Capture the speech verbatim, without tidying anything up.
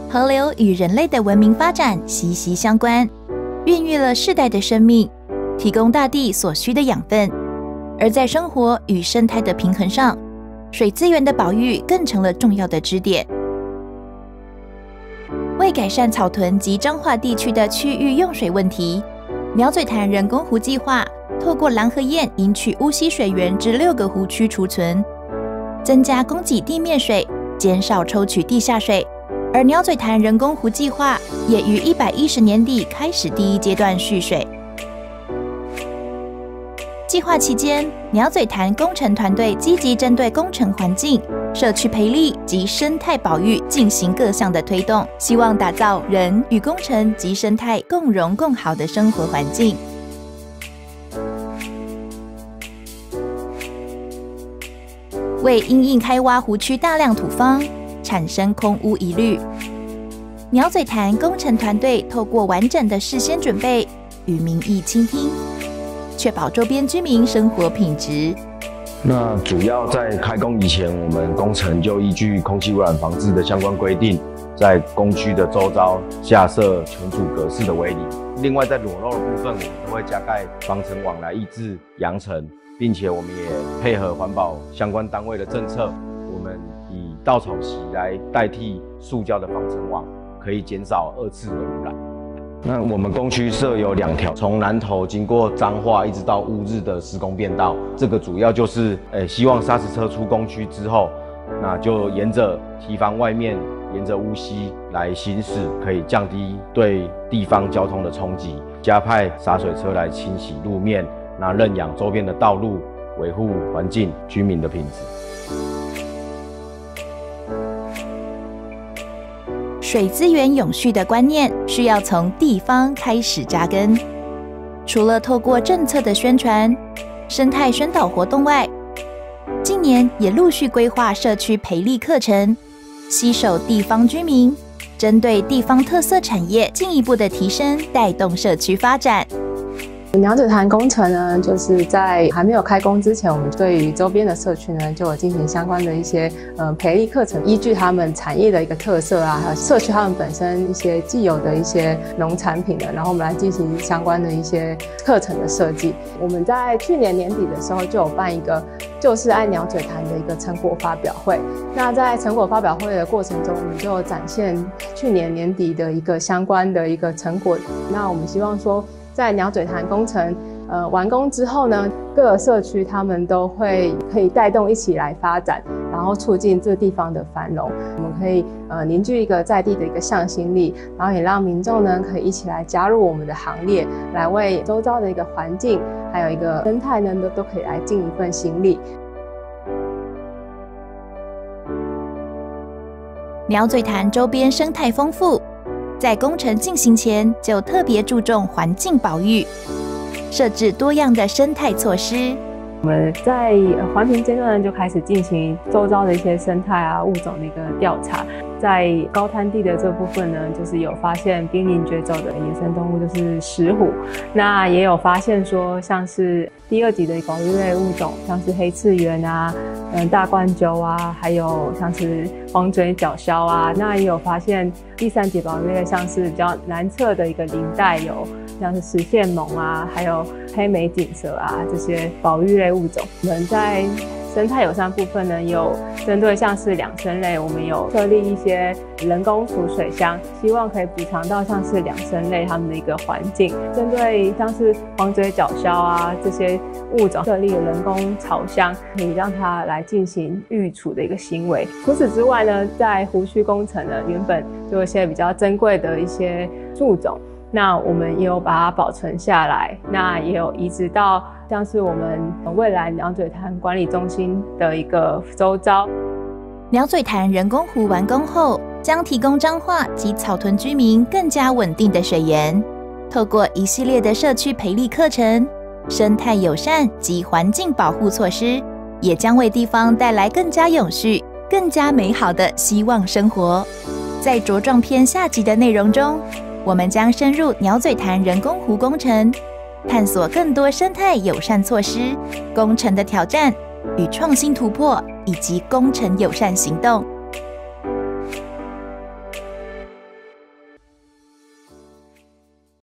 河流与人类的文明发展息息相关，孕育了世代的生命，提供大地所需的养分。而在生活与生态的平衡上，水资源的保育更成了重要的支点。为改善草屯及彰化地区的区域用水问题，鸟嘴潭人工湖计划透过蓝河堰引取乌溪水源至六个湖区储存，增加供给地面水，减少抽取地下水。而鸟嘴潭人工湖计划也于一百一十年底开始第一阶段蓄水。计划期间，鸟嘴潭工程团队积极针对工程环境、社区培力及生态保育进行各项的推动，希望打造人与工程及生态共荣共好的生活环境。为因应开挖湖区大量土方，产生空污疑虑，鸟嘴潭工程团队透过完整的事先准备与民意倾听，确保周边居民生活品质。 那主要在开工以前，我们工程就依据空气污染防治的相关规定，在工区的周遭下设全组格式的围篱。另外，在裸露的部分，我们都会加盖防尘网来抑制扬尘，并且我们也配合环保相关单位的政策，我们以稻草席来代替塑胶的防尘网，可以减少二次的污染。那我们工区设有两条，从南投经过彰化一直到乌日的施工便道，这个主要就是，诶，希望砂石车出工区之后，那就沿着堤防外面，沿着乌溪来行驶，可以降低对地方交通的冲击，加派洒水车来清洗路面，那认养周边的道路，维护环境居民的品质。 水资源永续的观念需要从地方开始扎根。除了透过政策的宣传、生态宣导活动外，近年也陆续规划社区培力课程，携手地方居民，针对地方特色产业进一步的提升，带动社区发展。 鸟嘴潭工程呢，就是在还没有开工之前，我们对于周边的社区呢，就有进行相关的一些呃培力课程，依据他们产业的一个特色啊，还有社区他们本身一些既有的一些农产品的，然后我们来进行相关的一些课程的设计。我们在去年年底的时候就有办一个就是爱鸟嘴潭的一个成果发表会。那在成果发表会的过程中，我们就有展现去年年底的一个相关的一个成果。那我们希望说，在鸟嘴潭工程呃完工之后呢，各个社区他们都会可以带动一起来发展，然后促进这地方的繁荣。我们可以呃凝聚一个在地的一个向心力，然后也让民众呢可以一起来加入我们的行列，来为周遭的一个环境还有一个生态呢都都可以来尽一份心力。 鸟嘴潭周边生态丰富，在工程进行前就特别注重环境保育，设置多样的生态措施。 我们在环评阶段就开始进行周遭的一些生态啊物种的一个调查。在高滩地的这部分呢，就是有发现濒临绝种的野生动物，就是石虎。那也有发现说，像是第二级的保育类物种，像是黑翅螈啊、嗯大冠鸠啊，还有像是黄嘴角鸮啊。那也有发现第三级保育类，像是比较南侧的一个林带有像是实线獴啊，还有黑眉锦蛇啊这些保育类物种。我们在生态友善部分呢，有针对像是两生类，我们有设立一些人工储水箱，希望可以补偿到像是两生类它们的一个环境。针对像是黄嘴角鸮啊这些物种，设立了人工巢箱，可以让它来进行育雏的一个行为。除此之外呢，在湖区工程呢，原本就有一些比较珍贵的一些树种，那我们也有把它保存下来，那也有移植到像是我们未来鸟嘴潭管理中心的一个周遭。 鸟嘴潭人工湖完工后，将提供彰化及草屯居民更加稳定的水源。透过一系列的社区培力课程、生态友善及环境保护措施，也将为地方带来更加永续、更加美好的希望生活。在茁壮篇下集的内容中，我们将深入鸟嘴潭人工湖工程，探索更多生态友善措施、工程的挑战与创新突破，以及工程友善行动。